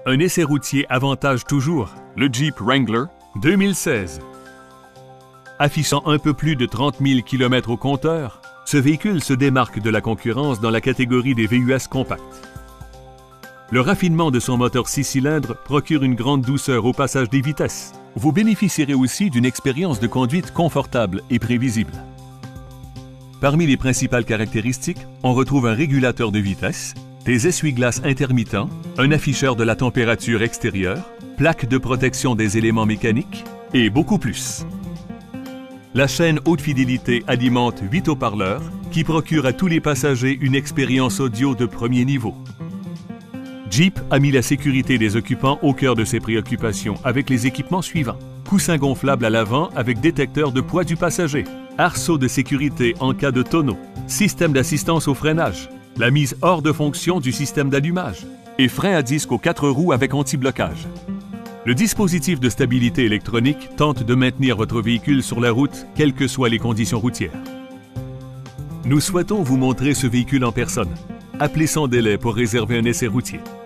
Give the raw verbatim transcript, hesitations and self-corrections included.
Un essai routier avantage toujours le Jeep Wrangler deux mille seize. Affichant un peu plus de trente mille kilomètres au compteur, ce véhicule se démarque de la concurrence dans la catégorie des V U S compacts. Le raffinement de son moteur six cylindres procure une grande douceur au passage des vitesses. Vous bénéficierez aussi d'une expérience de conduite confortable et prévisible. Parmi les principales caractéristiques, on retrouve un régulateur de vitesse, des essuie-glaces intermittents, un afficheur de la température extérieure, plaque de protection des éléments mécaniques et beaucoup plus. La chaîne haute fidélité alimente huit haut-parleurs qui procurent à tous les passagers une expérience audio de premier niveau. Jeep a mis la sécurité des occupants au cœur de ses préoccupations avec les équipements suivants. Coussin gonflable à l'avant avec détecteur de poids du passager, arceau de sécurité en cas de tonneau, système d'assistance au freinage, la mise hors de fonction du système d'allumage et frein à disque aux quatre roues avec anti-blocage. Le dispositif de stabilité électronique tente de maintenir votre véhicule sur la route, quelles que soient les conditions routières. Nous souhaitons vous montrer ce véhicule en personne. Appelez sans délai pour réserver un essai routier.